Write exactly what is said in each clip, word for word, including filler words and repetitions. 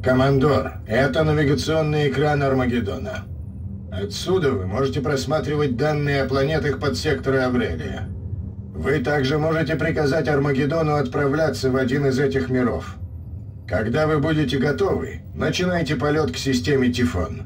Командор, это навигационный экран Армагеддона. Отсюда вы можете просматривать данные о планетах подсектора Аврелия. Вы также можете приказать Армагеддону отправляться в один из этих миров. Когда вы будете готовы, начинайте полет к системе Тифон.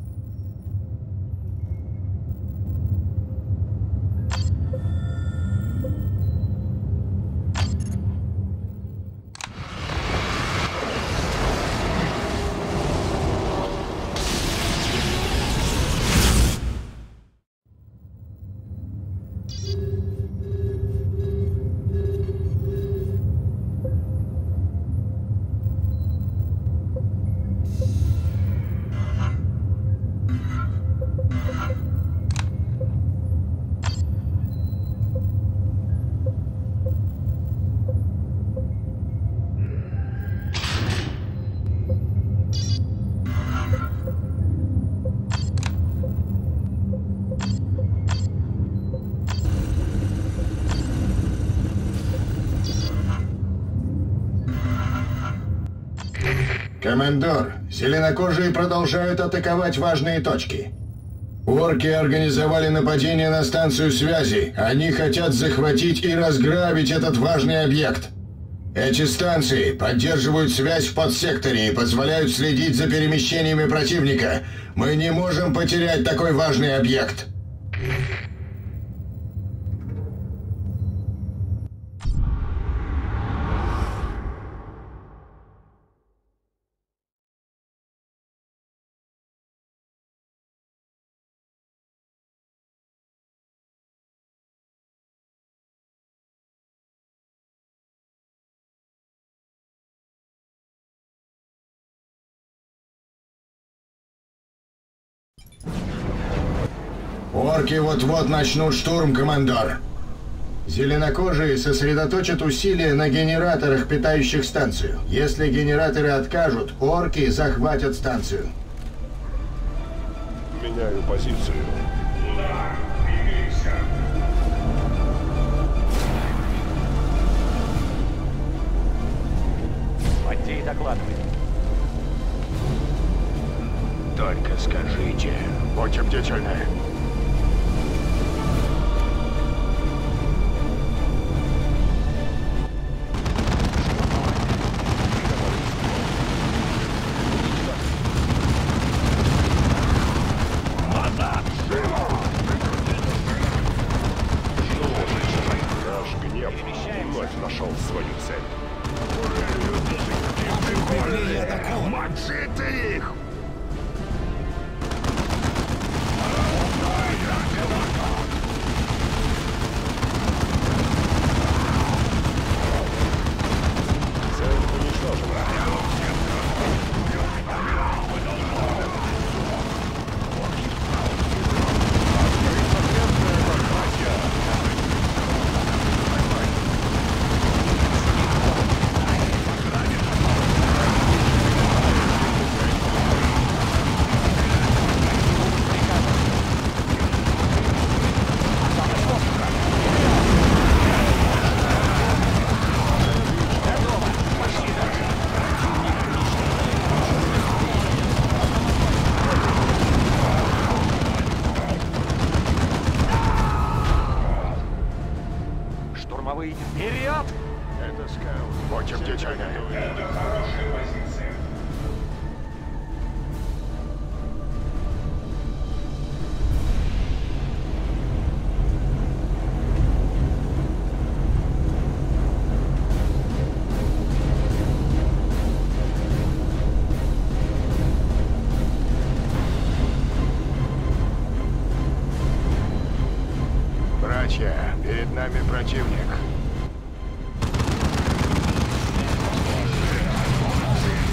Командор, зеленокожие продолжают атаковать важные точки. Орки организовали нападение на станцию связи. Они хотят захватить и разграбить этот важный объект. Эти станции поддерживают связь в подсекторе и позволяют следить за перемещениями противника. Мы не можем потерять такой важный объект. Орки вот-вот начнут штурм, командор. Зеленокожие сосредоточат усилия на генераторах, питающих станцию. Если генераторы откажут, орки захватят станцию. Меняю позицию. Да, двигайся. Мантей докладывает. Только скажите. Будьте бдительны. Нашел свою цель. Мочи ты их! Цель уничтожена. Штурмовые вперед! Это скаут. Будьте бдительны. Это хорошая позиция. Братья, перед нами противник.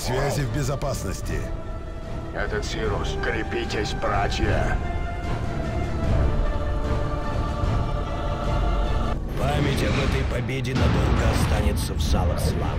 связи в безопасности. Это Цирус. Крепитесь, братья. Память об этой победе надолго останется в залах славы.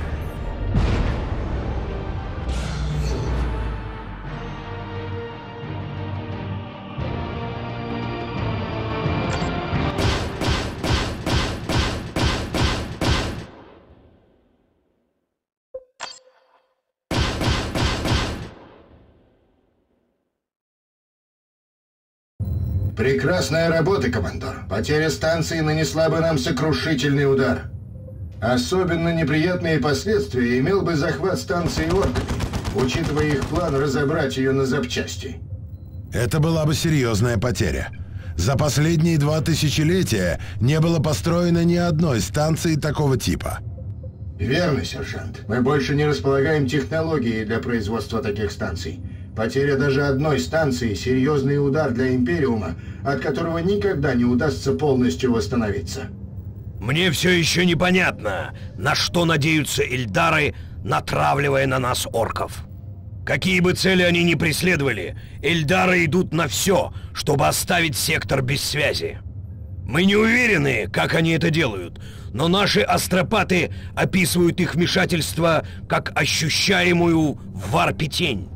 Прекрасная работа, командор. Потеря станции нанесла бы нам сокрушительный удар. Особенно неприятные последствия имел бы захват станции орками, учитывая их план разобрать ее на запчасти. Это была бы серьезная потеря. За последние два тысячелетия не было построено ни одной станции такого типа. Верно, сержант. Мы больше не располагаем технологией для производства таких станций. Потеря даже одной станции – серьезный удар для Империума, от которого никогда не удастся полностью восстановиться. Мне все еще непонятно, на что надеются Ильдары, натравливая на нас орков. Какие бы цели они ни преследовали, Ильдары идут на все, чтобы оставить сектор без связи. Мы не уверены, как они это делают, но наши астропаты описывают их вмешательство как ощущаемую в варпе тень.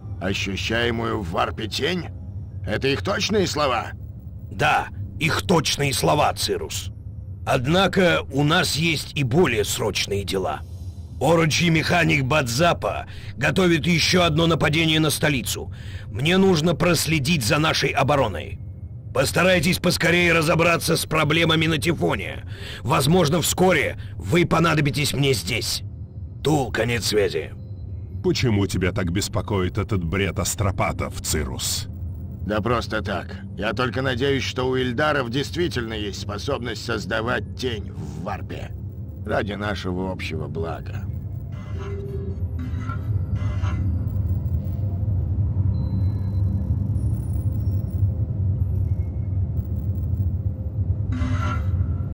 Ощущаемую в варпе тень? Это их точные слова? Да, их точные слова, Цирус. Однако у нас есть и более срочные дела. Орочий механик Бадзапа готовит еще одно нападение на столицу. Мне нужно проследить за нашей обороной. Постарайтесь поскорее разобраться с проблемами на Тифоне. Возможно, вскоре вы понадобитесь мне здесь. Тул, конец связи. Почему тебя так беспокоит этот бред астропатов, Цирус? Да просто так. Я только надеюсь, что у Ильдаров действительно есть способность создавать тень в варпе. Ради нашего общего блага.